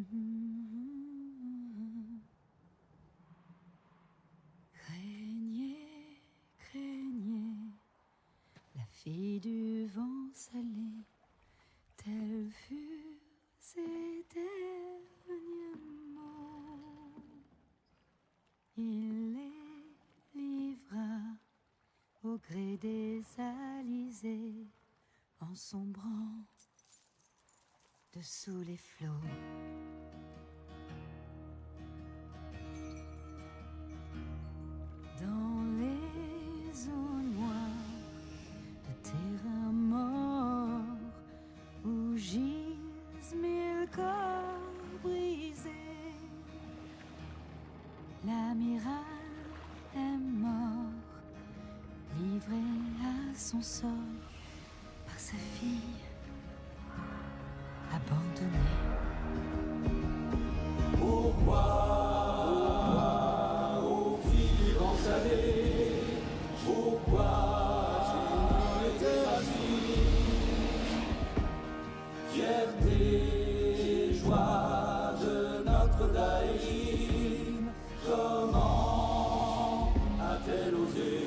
Craignez, craignez la fille du vent salé, telle fut ses derniers mots. Il les livra au gré des alizés, en sombrant dessous les flots. Dans les eaux noires de terrain mort, où gisent mille corps brisés, l'amiral est mort, livré à son sort par sa fille abandonnée. Pourquoi, ô fille du vent salé, pourquoi tu étais assis? Fierté, joie de notre Daïm, comment a-t-elle osé?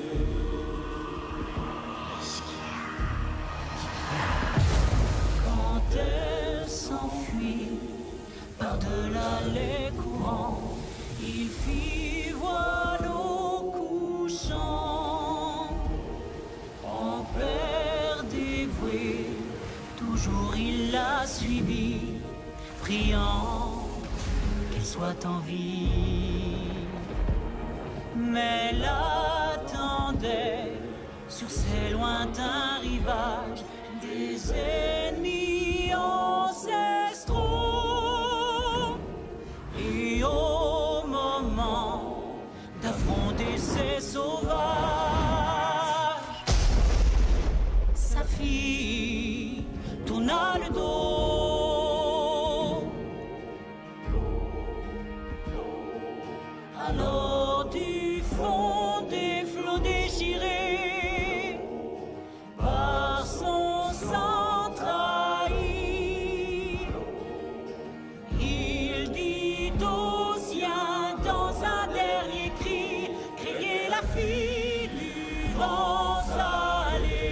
Quand elle s'enfuit par-delà les courants, il fit voile au couchant. En père dévoué, toujours il l'a suivi, priant qu'elle soit en vie. Mais l'attendait sur ces lointains rivages des ennemis ancestraux. Et au moment d'affronter ces sauvages, sa fille tourna le dos. Alors du fond des flots déchirés par son sang trahi, il dit aux siens dans un dernier cri, criez la fille du vent salé.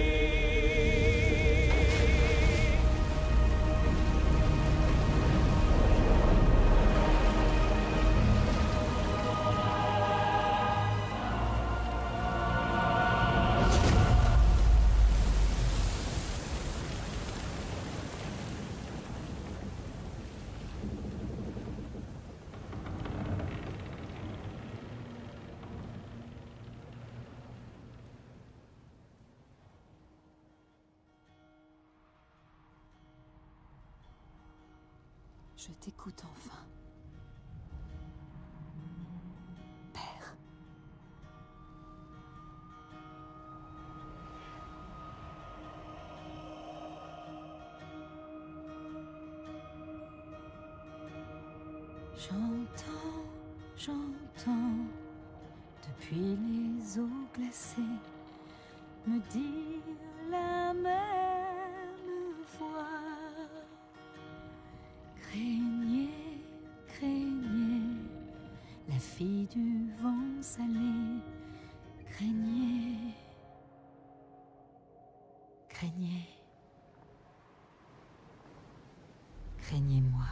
Je t'écoute enfin. Père. J'entends, j'entends, depuis les eaux glacées, me dire la même voix. Craignez, craignez, la fille du vent salé, craignez, craignez, craignez-moi.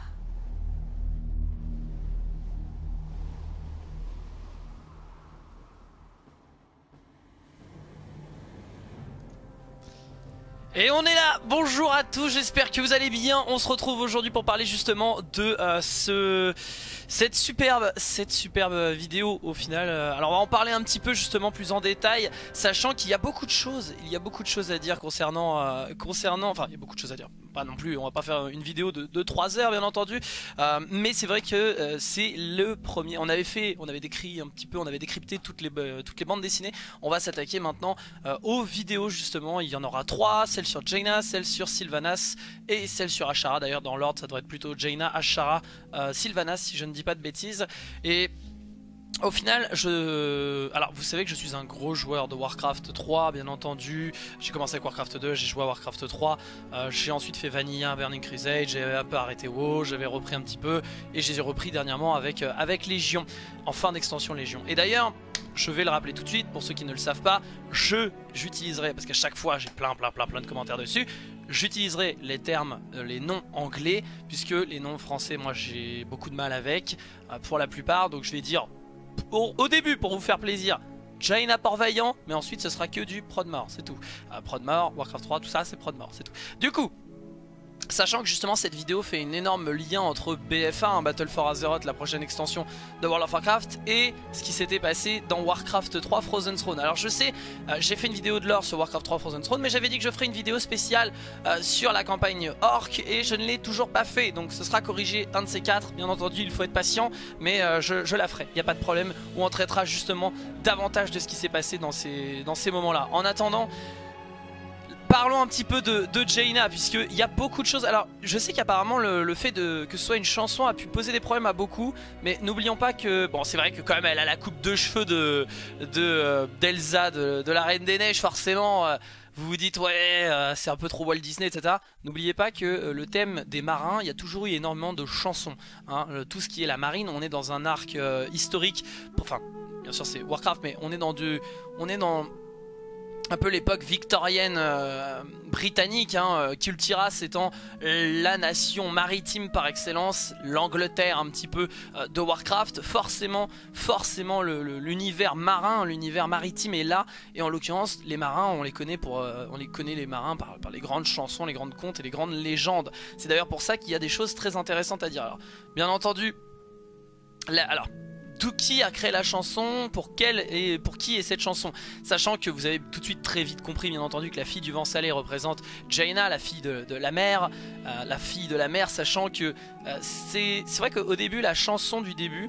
Et on est là, bonjour à tous, j'espère que vous allez bien. On se retrouve aujourd'hui pour parler justement de cette superbe vidéo au final. Alors on va en parler un petit peu justement plus en détail, sachant qu'il y a beaucoup de choses, à dire concernant, enfin il y a beaucoup de choses à dire, pas non plus, on va pas faire une vidéo de 3 heures bien entendu, mais c'est vrai que c'est le premier, on avait décrit un petit peu, on avait décrypté toutes les bandes dessinées. On va s'attaquer maintenant aux vidéos justement, il y en aura 3, celle sur Jaina, celle sur Sylvanas et celle sur Ashara. D'ailleurs dans l'ordre ça devrait être plutôt Jaina, Ashara, Sylvanas si je ne dis pas de bêtises. Et Au final, alors vous savez que je suis un gros joueur de Warcraft 3, bien entendu. J'ai commencé avec Warcraft 2, j'ai joué à Warcraft 3. J'ai ensuite fait Vanilla, Burning Crusade, j'ai un peu arrêté WoW, j'avais repris un petit peu. Et j'ai repris dernièrement avec Légion, en fin d'extension Légion. Et d'ailleurs, je vais le rappeler tout de suite, pour ceux qui ne le savent pas, j'utiliserai, parce qu'à chaque fois j'ai plein de commentaires dessus, j'utiliserai les termes, les noms anglais, puisque les noms français, moi j'ai beaucoup de mal avec, pour la plupart, donc je vais dire... Au début, pour vous faire plaisir, Jaina Port-Vaillant, mais ensuite ce sera que du Prodmore, c'est tout. Prodmore, Warcraft 3, tout ça c'est Prodmore, c'est tout. Du coup, sachant que justement cette vidéo fait un énorme lien entre BF1, Battle for Azeroth, la prochaine extension de World of Warcraft, et ce qui s'était passé dans Warcraft 3 Frozen Throne. Alors je sais, j'ai fait une vidéo de lore sur Warcraft 3 Frozen Throne, mais j'avais dit que je ferais une vidéo spéciale sur la campagne Orc, et je ne l'ai toujours pas fait, donc ce sera corrigé un de ces quatre. Bien entendu, il faut être patient, mais je la ferai, il n'y a pas de problème, où on traitera justement davantage de ce qui s'est passé dans ces moments-là. En attendant, parlons un petit peu de Jaina, puisqu'il y a beaucoup de choses. Alors je sais qu'apparemment le fait que ce soit une chanson a pu poser des problèmes à beaucoup, mais n'oublions pas que, bon, c'est vrai que quand même elle a la coupe de cheveux d'Elsa, de la Reine des Neiges, forcément vous vous dites ouais c'est un peu trop Walt Disney, etc. N'oubliez pas que le thème des marins, il y a toujours eu énormément de chansons, hein. Tout ce qui est la marine, on est dans un arc historique, enfin bien sûr c'est Warcraft, mais on est dans un peu l'époque victorienne britannique, hein, Kultiras étant la nation maritime par excellence, l'Angleterre un petit peu de Warcraft. Forcément l'univers marin, l'univers maritime est là, et en l'occurrence les marins, on les connaît les marins par les grandes chansons, les grandes contes et les grandes légendes. C'est d'ailleurs pour ça qu'il y a des choses très intéressantes à dire. Alors bien entendu, qui a créé la chanson, pour qui est cette chanson, sachant que vous avez tout de suite très vite compris bien entendu que la fille du vent salé représente Jaina, la fille de la mer, sachant que c'est vrai qu'au début, la chanson du début,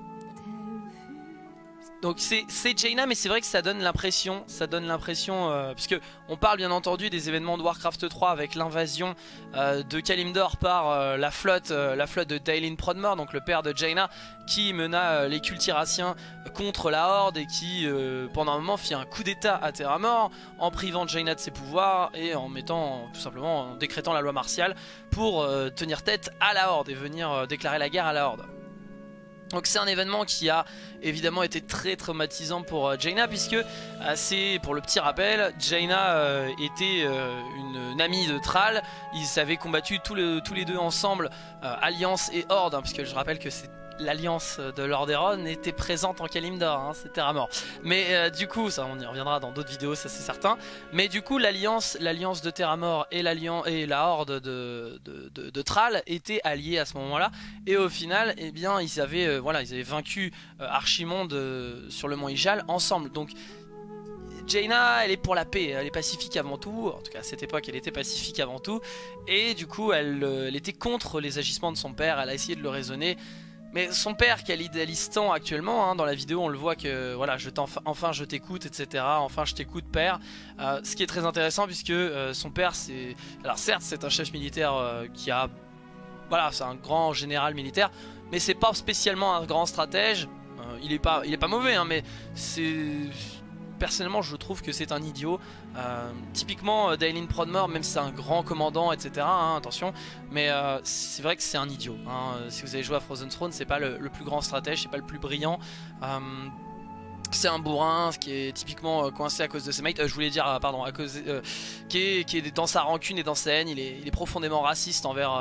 donc c'est Jaina, mais c'est vrai que ça donne l'impression, puisque on parle bien entendu des événements de Warcraft 3 avec l'invasion de Kalimdor par la flotte de Daelin Prodmore, donc le père de Jaina, qui mena les Kultiraciens contre la Horde et qui pendant un moment fit un coup d'état à Terra Mort en privant Jaina de ses pouvoirs et en décrétant la loi martiale pour tenir tête à la Horde et venir déclarer la guerre à la Horde. Donc c'est un événement qui a évidemment été très traumatisant pour Jaina, puisque c'est, pour le petit rappel, Jaina était une amie de Thrall. Ils avaient combattu tous les deux ensemble, Alliance et Horde, hein, puisque je rappelle que c'est l'alliance de Lordaeron était présente en Kalimdor, hein, c'est Terra Mort. Mais du coup, ça on y reviendra dans d'autres vidéos, ça c'est certain. Mais du coup, l'alliance de Terra Mort et la horde de Thrall étaient alliés à ce moment-là. Et au final, eh bien, ils avaient vaincu Archimonde sur le mont Ijal ensemble. Donc Jaina, elle est pour la paix, elle est pacifique avant tout, en tout cas à cette époque elle était pacifique avant tout, et du coup elle était contre les agissements de son père, elle a essayé de le raisonner. Mais son père, qu'elle idéalise tant actuellement, hein, dans la vidéo on le voit que voilà, enfin je t'écoute, etc. Enfin je t'écoute père. Ce qui est très intéressant puisque son père c'est... Alors certes c'est un chef militaire qui a... Voilà, c'est un grand général militaire, mais c'est pas spécialement un grand stratège. Il est pas mauvais, hein, mais c'est... Personnellement je trouve que c'est un idiot. Typiquement Daelin Prodmore, même si c'est un grand commandant, etc. hein, attention, mais c'est vrai que c'est un idiot, hein. Si vous avez joué à Frozen Throne, c'est pas le plus grand stratège, c'est pas le plus brillant. C'est un bourrin, ce qui est typiquement coincé à cause de ses mates. Je voulais dire, pardon, à cause qui est dans sa rancune et dans sa haine. Il est profondément raciste envers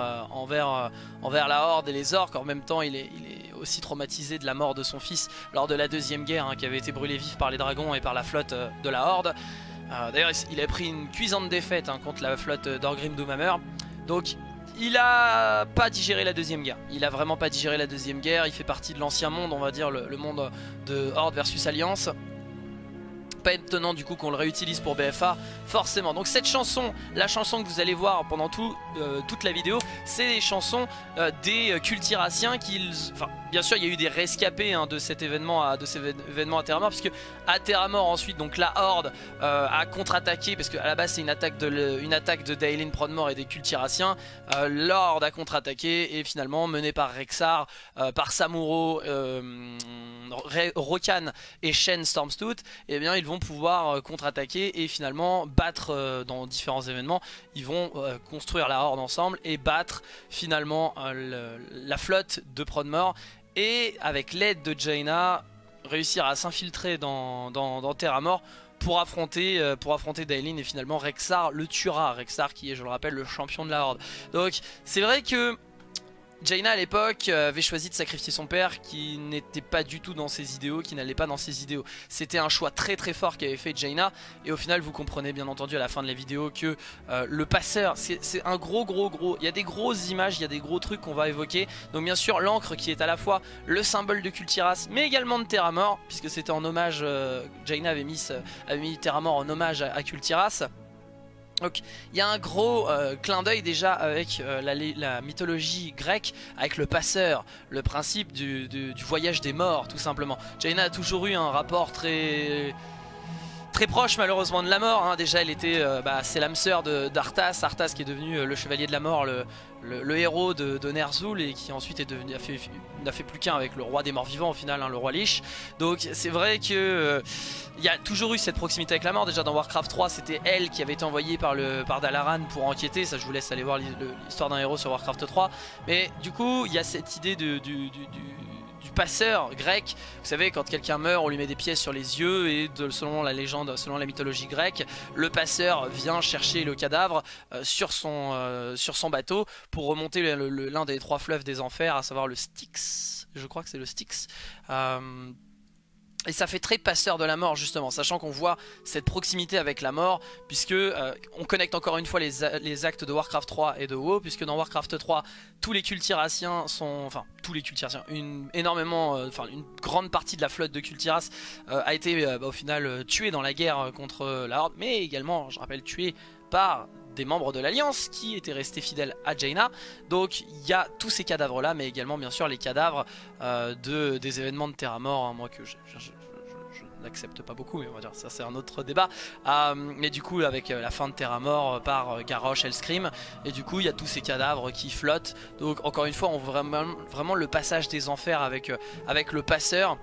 la Horde et les orques. En même temps, il est aussi traumatisé de la mort de son fils lors de la deuxième guerre, hein, qui avait été brûlé vif par les dragons et par la flotte de la Horde. D'ailleurs, il a pris une cuisante défaite, hein, contre la flotte d'Orgrim Doomhammer. Donc, il a pas digéré la deuxième guerre. Il a vraiment pas digéré la deuxième guerre. Il fait partie de l'ancien monde, on va dire, le monde de Horde versus Alliance. Pas étonnant du coup qu'on le réutilise pour BFA, forcément. Donc cette chanson, la chanson que vous allez voir pendant toute la vidéo, c'est les chansons des Kultiraciens bien sûr il y a eu des rescapés de cet événement à Terra Mort, puisque à Terra Mort ensuite donc la Horde a contre-attaqué, parce qu'à la base c'est une attaque de Daelin Prodmor et des Kultiraciens. La Horde a contre-attaqué et finalement mené par Rexxar, par Samuro, Rokan et Shen Stormstooth, et bien ils vont pouvoir contre-attaquer et finalement battre dans différents événements. Ils vont construire la Horde ensemble et battre finalement la flotte de Prodmor, et avec l'aide de Jaina réussir à s'infiltrer dans Terra Mort pour affronter Daelin, et finalement Rexxar le tuera. Rexxar qui est, je le rappelle, le champion de la Horde. Donc c'est vrai que Jaina à l'époque avait choisi de sacrifier son père, qui n'était pas du tout dans ses idéaux, qui n'allait pas dans ses idéaux. C'était un choix très très fort qu'avait fait Jaina, et au final vous comprenez bien entendu à la fin de la vidéo que le passeur, c'est un gros, il y a des grosses images, il y a des gros trucs qu'on va évoquer. Donc bien sûr l'encre qui est à la fois le symbole de Kultiras mais également de Terra Mort, puisque c'était en hommage, Jaina avait mis Terra Mort en hommage à Kultiras. Donc il y a un gros clin d'œil déjà avec la mythologie grecque, avec le passeur, le principe du voyage des morts tout simplement. Jaina a toujours eu un rapport très proche malheureusement de la mort. Déjà elle était, c'est l'âme sœur d'Arthas, Arthas qui est devenu le chevalier de la mort, le héros de Ner'zhul, et qui ensuite est devenu, n'a fait plus qu'un avec le roi des morts vivants au final, le roi Lich. Donc c'est vrai que il y a toujours eu cette proximité avec la mort. Déjà dans Warcraft 3 c'était elle qui avait été envoyée par Dalaran pour enquêter. Ça je vous laisse aller voir l'histoire d'un héros sur Warcraft 3. Mais du coup il y a cette idée du passeur grec. Vous savez, quand quelqu'un meurt on lui met des pièces sur les yeux, et selon la légende, selon la mythologie grecque, le passeur vient chercher le cadavre sur son bateau pour remonter l'un des 3 fleuves des enfers, à savoir le Styx. Je crois que c'est le Styx. Et ça fait très passeur de la mort justement, sachant qu'on voit cette proximité avec la mort, puisque on connecte encore une fois les actes de Warcraft 3 et de WoW, puisque dans Warcraft 3 tous les Kultiraciens sont, enfin tous les Kultiraciens, une grande partie de la flotte de Kultiras a été au final tuée dans la guerre contre la Horde, mais également, je rappelle, tuée par des membres de l'Alliance qui étaient restés fidèles à Jaina. Donc il y a tous ces cadavres là, mais également bien sûr les cadavres des événements de Terra Mort, moi que je n'accepte pas beaucoup, mais on va dire ça c'est un autre débat. Mais du coup avec la fin de Terra Mort par Garrosh, Hellscream, et du coup il y a tous ces cadavres qui flottent. Donc encore une fois on voit vraiment le passage des enfers avec le passeur.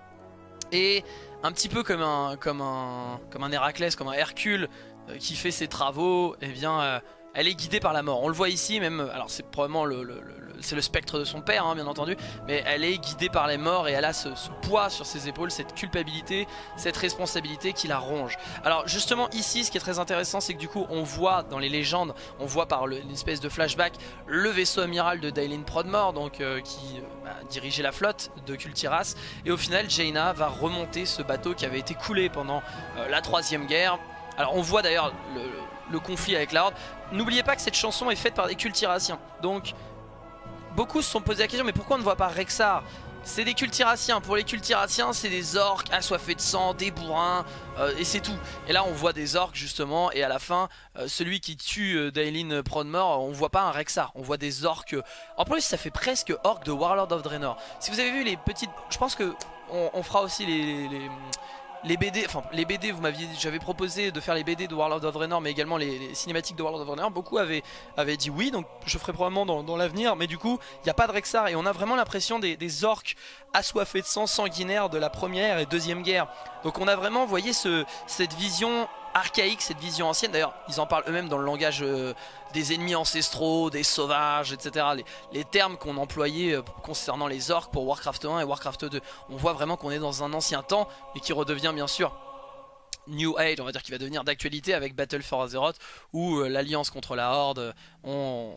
Et un petit peu comme un Héraclès, comme un Hercule qui fait ses travaux, et bien elle est guidée par la mort. On le voit ici même, alors c'est probablement c'est le spectre de son père bien entendu, mais elle est guidée par les morts, et elle a ce poids sur ses épaules, cette culpabilité, cette responsabilité qui la ronge. Alors justement ici ce qui est très intéressant, c'est que du coup on voit dans les légendes, on voit par une espèce de flashback le vaisseau amiral de Daelin Prodmor, donc qui dirigeait la flotte de Kultiras, et au final Jaina va remonter ce bateau qui avait été coulé pendant la 3e guerre. Alors on voit d'ailleurs le conflit avec la Horde. N'oubliez pas que cette chanson est faite par des Kultiraciens. Donc beaucoup se sont posé la question, mais pourquoi on ne voit pas Rexxar? C'est des Kultiraciens. Pour les Kultiraciens c'est des orques assoiffés de sang, des bourrins, et c'est tout. Et là on voit des orques justement, et à la fin celui qui tue Daelin Prodmor, on voit pas un Rexxar, on voit des orques. En plus ça fait presque orques de Warlord of Draenor. Si vous avez vu les petites, je pense que on fera aussi les BD, enfin les BD, j'avais proposé de faire les BD de Warlord of Draenor, mais également les cinématiques de Warlord of Draenor. Beaucoup avaient dit oui, donc je ferai probablement dans l'avenir, mais du coup il n'y a pas de Rexxar, et on a vraiment l'impression des orques assoiffés de sang, sanguinaires de la 1re et 2e guerre. Donc on a vraiment, vous voyez, cette vision archaïque, cette vision ancienne. D'ailleurs ils en parlent eux-mêmes dans le langage des ennemis ancestraux, des sauvages, etc. Les termes qu'on employait concernant les orques pour Warcraft 1 et Warcraft 2. On voit vraiment qu'on est dans un ancien temps, et qui redevient bien sûr New Age, on va dire, qui va devenir d'actualité avec Battle for Azeroth, où l'alliance contre la Horde, on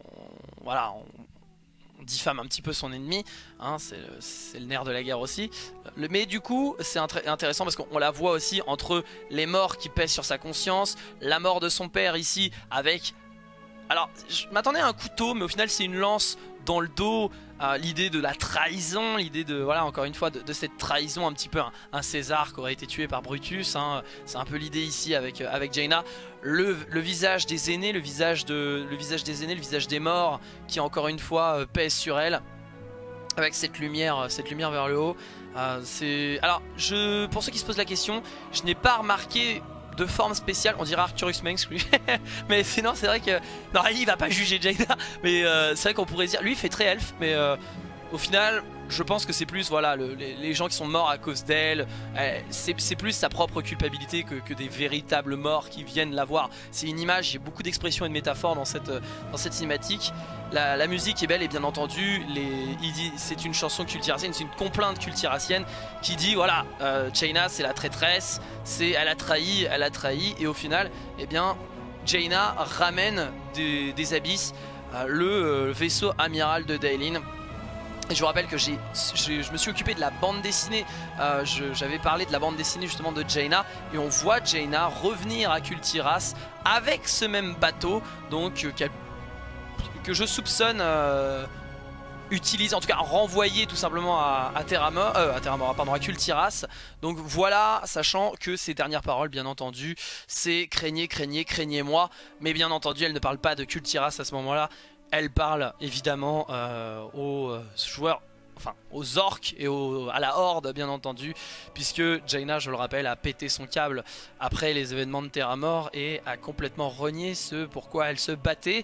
diffame un petit peu son ennemi, c'est le nerf de la guerre aussi. Mais du coup c'est intéressant parce qu'on la voit aussi entre les morts qui pèsent sur sa conscience, la mort de son père ici avec... Alors je m'attendais à un couteau, mais au final c'est une lance dans le dos, l'idée de la trahison, l'idée de, voilà, encore une fois de cette trahison, un petit peu un César qui aurait été tué par Brutus, c'est un peu l'idée ici avec Jaina. Le visage des aînés, le visage des aînés, le visage des morts qui encore une fois pèse sur elle. avec cette lumière vers le haut. Alors, pour ceux qui se posent la question, je n'ai pas remarqué de forme spéciale. On dirait Arcturus Mengs lui. Mais sinon c'est vrai que... Non, il va pas juger Jaina. Mais c'est vrai qu'on pourrait dire... Lui il fait très elfe. Mais au final je pense que c'est plus voilà, les gens qui sont morts à cause d'elle. C'est plus sa propre culpabilité que des véritables morts qui viennent la voir. C'est une image, il y a beaucoup d'expressions et de métaphores dans cette cinématique. La musique est belle et bien entendu c'est une chanson cultiracienne, c'est une complainte cultiracienne qui dit voilà, Jaina c'est la traîtresse, elle a trahi et au final eh bien Jaina ramène des abysses le vaisseau amiral de Daelin. Et je vous rappelle que je me suis occupé de la bande dessinée, j'avais parlé de la bande dessinée justement de Jaina, et on voit Jaina revenir à Kultiras avec ce même bateau, donc que je soupçonne utiliser, en tout cas renvoyer tout simplement à Kultiras. Donc voilà, sachant que ses dernières paroles bien entendu c'est craignez, craignez, craignez-moi, mais bien entendu elle ne parle pas de Kultiras à ce moment là. Elle parle évidemment aux joueurs, enfin aux orques et à la horde bien entendu, puisque Jaina, je le rappelle, a pété son câble après les événements de Terra Mort et a complètement renié ce pourquoi elle se battait.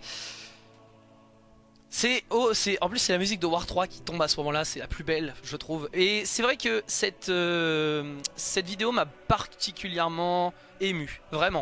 En plus c'est la musique de War 3 qui tombe à ce moment là, c'est la plus belle je trouve. Et c'est vrai que cette vidéo m'a particulièrement ému, vraiment.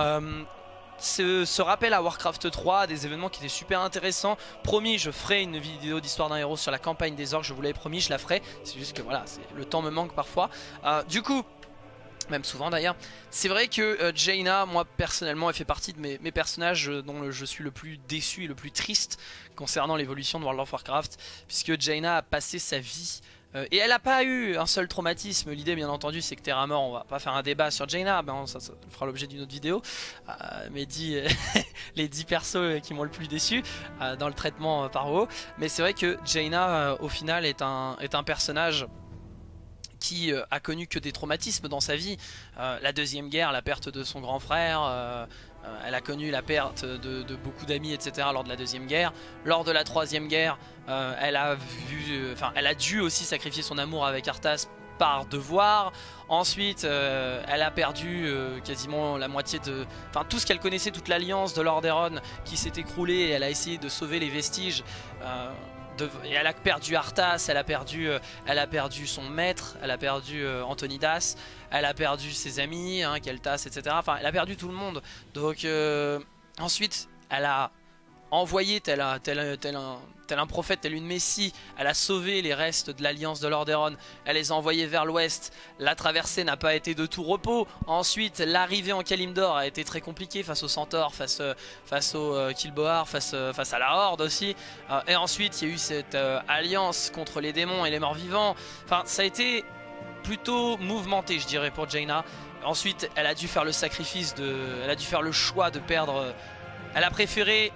Ce rappel à Warcraft 3, des événements qui étaient super intéressants. Promis, je ferai une vidéo d'histoire d'un héros sur la campagne des orques, je vous l'avais promis, je la ferai. C'est juste que voilà, le temps me manque parfois. Du coup, même souvent d'ailleurs, c'est vrai que Jaina, moi personnellement, elle fait partie de mes personnages dont je suis le plus déçu et le plus triste concernant l'évolution de World of Warcraft, puisque Jaina a passé sa vie... et elle n'a pas eu un seul traumatisme. L'idée bien entendu c'est que Terra Mort, on va pas faire un débat sur Jaina, ben, ça fera l'objet d'une autre vidéo. Les 10 persos qui m'ont le plus déçu dans le traitement par WoW. Mais c'est vrai que Jaina au final est un personnage qui a connu que des traumatismes dans sa vie. La deuxième guerre, la perte de son grand frère, elle a connu la perte de beaucoup d'amis etc. lors de la deuxième guerre. Lors de la troisième guerre, elle a dû aussi sacrifier son amour avec Arthas par devoir. Ensuite elle a perdu quasiment la moitié de... Enfin tout ce qu'elle connaissait, toute l'alliance de Lordaeron qui s'est écroulée, et elle a essayé de sauver les vestiges. Et elle a perdu Arthas, elle a perdu son maître, elle a perdu Antonidas, elle a perdu ses amis, Keltas, etc. Enfin, elle a perdu tout le monde. Donc ensuite, elle a envoyé tel un prophète, tel une messie. Elle a sauvé les restes de l'alliance de Lordaeron. Elle les a envoyés vers l'ouest. La traversée n'a pas été de tout repos. Ensuite, l'arrivée en Kalimdor a été très compliquée face aux centaures, face aux Kilboar, face à la horde aussi. Et ensuite, il y a eu cette alliance contre les démons et les morts vivants. Enfin, ça a été plutôt mouvementé, je dirais, pour Jaina. Ensuite, elle a dû faire le sacrifice elle a dû faire le choix de perdre. Elle a préféré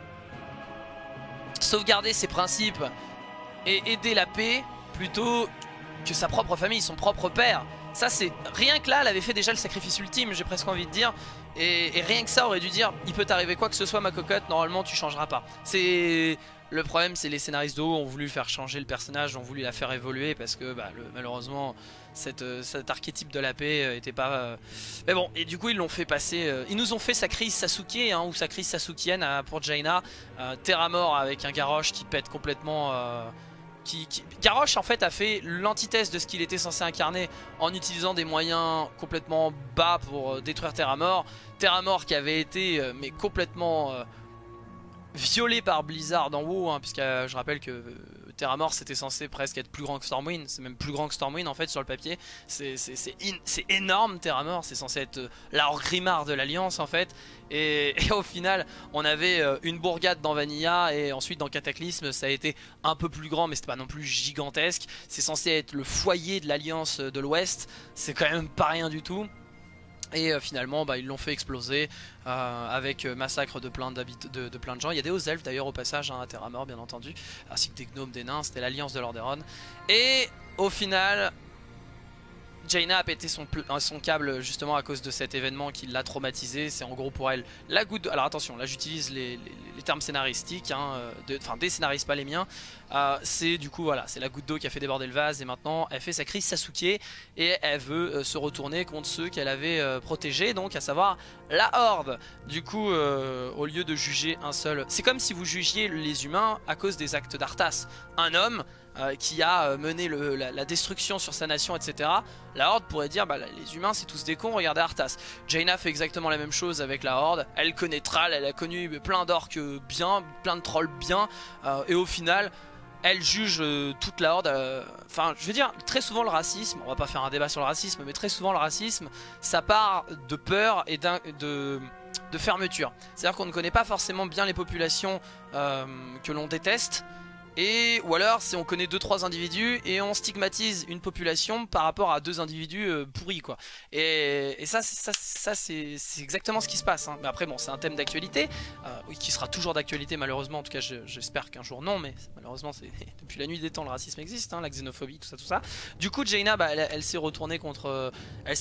sauvegarder ses principes et aider la paix plutôt que sa propre famille, son propre père. Ça c'est... Rien que là, elle avait fait déjà le sacrifice ultime, j'ai presque envie de dire. Et rien que ça aurait dû dire, il peut t'arriver quoi que ce soit ma cocotte, normalement tu changeras pas. Le problème c'est les scénaristes de WoW ont voulu faire changer le personnage, ont voulu la faire évoluer parce que malheureusement cet archétype de la paix était pas... Mais bon, et du coup ils l'ont fait passer... Ils nous ont fait sa crise Sasuke ou sa crise Sasukienne pour Jaina. Terra Mort avec un Garrosh qui pète complètement... Garrosh en fait a fait l'antithèse de ce qu'il était censé incarner en utilisant des moyens complètement bas pour détruire Terra Mort. Terra Mort qui avait été mais complètement violé par Blizzard en WoW, puisque je rappelle que Terra Mort c'était censé presque être plus grand que Stormwind. C'est même plus grand que Stormwind en fait sur le papier. C'est énorme Terra Mort, c'est censé être la Orgrimmar de l'Alliance en fait. Et au final on avait une bourgade dans Vanilla, et ensuite dans Cataclysme ça a été un peu plus grand mais c'était pas non plus gigantesque. C'est censé être le foyer de l'Alliance de l'Ouest, c'est quand même pas rien du tout. Et finalement ils l'ont fait exploser avec massacre de plein de gens. Il y a des hauts elfes d'ailleurs au passage à Terra Mort bien entendu, ainsi que des gnomes, des nains. C'était l'alliance de Lordaeron. Et au final Jaina a pété son câble justement à cause de cet événement qui l'a traumatisé. C'est en gros pour elle la goutte... Alors attention, là j'utilise les les termes scénaristiques, hein, enfin des scénaristes, pas les miens, c'est du coup voilà, c'est la goutte d'eau qui a fait déborder le vase et maintenant elle fait sa crise Sasuke et elle veut se retourner contre ceux qu'elle avait protégés, donc à savoir la Horde. Du coup au lieu de juger un seul, c'est comme si vous jugiez les humains à cause des actes d'Arthas, un homme qui a mené la destruction sur sa nation, etc. La Horde pourrait dire bah, les humains c'est tous des cons, regardez Arthas. Jaina fait exactement la même chose avec la Horde. Elle connaît Thrall, elle a connu plein d'orques bien, plein de trolls bien, et au final elle juge toute la Horde. Enfin je veux dire, très souvent le racisme, on va pas faire un débat sur le racisme, mais très souvent le racisme ça part de peur et de fermeture. C'est à dire qu'on ne connaît pas forcément bien les populations que l'on déteste, ou alors c'est on connaît 2-3 individus et on stigmatise une population par rapport à 2 individus pourris quoi. Et ça c'est exactement ce qui se passe, hein. Mais après bon, c'est un thème d'actualité, qui sera toujours d'actualité malheureusement, en tout cas j'espère qu'un jour non, mais malheureusement c'est depuis la nuit des temps le racisme existe, hein, la xénophobie, tout ça. Du coup Jaina bah, elle s'est retournée contre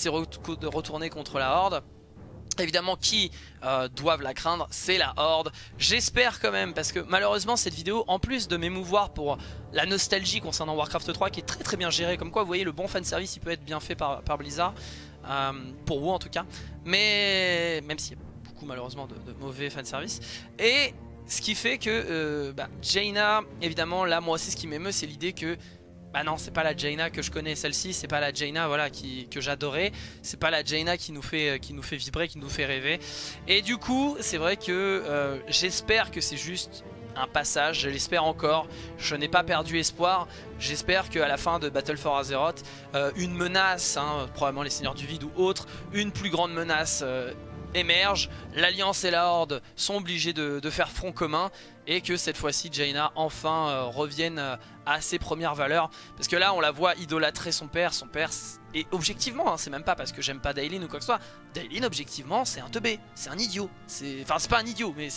la Horde. Évidemment qui doivent la craindre, c'est la Horde. J'espère quand même, parce que malheureusement cette vidéo, en plus de m'émouvoir pour la nostalgie concernant Warcraft 3 qui est très très bien gérée, comme quoi vous voyez le bon fanservice il peut être bien fait par Blizzard, pour vous en tout cas, mais même s'il y a beaucoup malheureusement de mauvais fanservice. Et ce qui fait que Jaina, évidemment là moi aussi ce qui m'émeut c'est l'idée que bah non, c'est pas la Jaina que je connais, celle-ci, c'est pas la Jaina voilà, que j'adorais, c'est pas la Jaina qui nous fait vibrer, qui nous fait rêver. Et du coup, c'est vrai que j'espère que c'est juste un passage, je l'espère encore, je n'ai pas perdu espoir, j'espère qu'à la fin de Battle for Azeroth, une menace, hein, probablement les Seigneurs du Vide ou autre, une plus grande menace émerge, l'Alliance et la Horde sont obligés de faire front commun, et que cette fois-ci Jaina enfin revienne à ses premières valeurs, parce que là on la voit idolâtrer son père, et objectivement hein, c'est même pas parce que j'aime pas Dailin ou quoi que ce soit, Dailin objectivement c'est un teubé, c'est un idiot, enfin c'est pas un idiot mais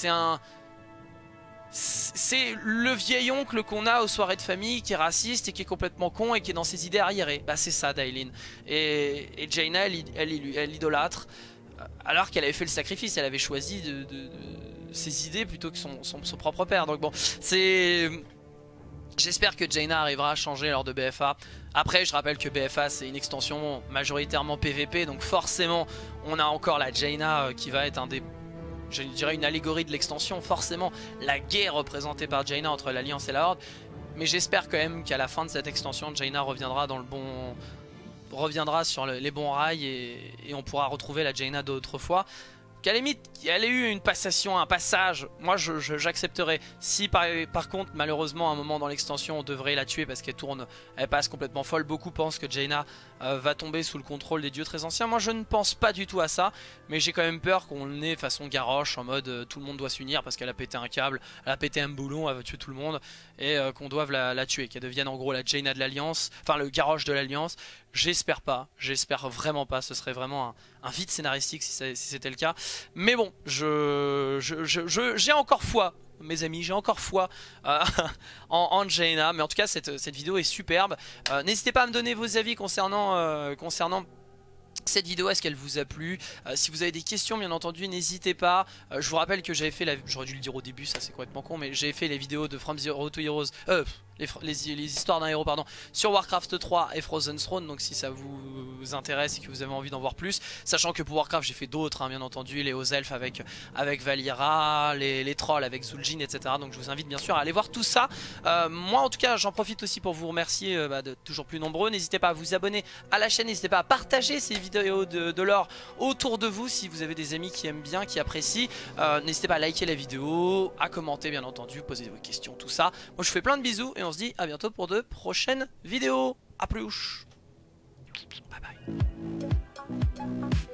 c'est le vieil oncle qu'on a aux soirées de famille qui est raciste et qui est complètement con et qui est dans ses idées arriérées, bah c'est ça Dailin, et Jaina elle idolâtre, alors qu'elle avait fait le sacrifice, elle avait choisi ses idées plutôt que son propre père. Donc bon, j'espère que Jaina arrivera à changer lors de BFA. Après je rappelle que BFA c'est une extension majoritairement PVP, donc forcément on a encore la Jaina qui va être je dirais une allégorie de l'extension, forcément la guerre représentée par Jaina entre l'Alliance et la Horde. Mais j'espère quand même qu'à la fin de cette extension Jaina reviendra sur les bons rails, et on pourra retrouver la Jaina d'autrefois. Qu'à la limite, elle ait eu un passage, moi j'accepterais. Si par contre, malheureusement, à un moment dans l'extension, on devrait la tuer parce elle passe complètement folle. Beaucoup pensent que Jaina va tomber sous le contrôle des dieux très anciens. Moi je ne pense pas du tout à ça, mais j'ai quand même peur qu'on ait façon Garrosh, en mode tout le monde doit s'unir parce qu'elle a pété un câble, elle a pété un boulon, elle va tuer tout le monde, et qu'on doive la tuer, qu'elle devienne en gros la Jaina de l'Alliance, enfin le Garrosh de l'Alliance. J'espère pas, j'espère vraiment pas, ce serait vraiment un vide scénaristique si c'était le cas. Mais bon, j'ai encore foi, mes amis, j'ai encore foi en Jaina. Mais en tout cas cette vidéo est superbe. N'hésitez pas à me donner vos avis concernant cette vidéo, est-ce qu'elle vous a plu? Si vous avez des questions bien entendu n'hésitez pas. Je vous rappelle que j'avais fait j'aurais dû le dire au début, ça c'est complètement con, mais j'ai fait les vidéos de From Zero to Heroes, les histoires d'un héros pardon, sur Warcraft 3 et Frozen Throne. Donc si ça vous intéresse et que vous avez envie d'en voir plus, sachant que pour Warcraft j'ai fait d'autres hein, bien entendu, les hauts elfes avec Valeera, les trolls avec Zul'jin, etc. Donc je vous invite bien sûr à aller voir tout ça. Moi en tout cas j'en profite aussi pour vous remercier de toujours plus nombreux. N'hésitez pas à vous abonner à la chaîne, n'hésitez pas à partager ces vidéos de lore autour de vous si vous avez des amis qui aiment bien, qui apprécient. N'hésitez pas à liker la vidéo, à commenter bien entendu, poser vos questions, tout ça. Moi je vous fais plein de bisous et on se dit à bientôt pour de prochaines vidéos. A plus. Bye bye.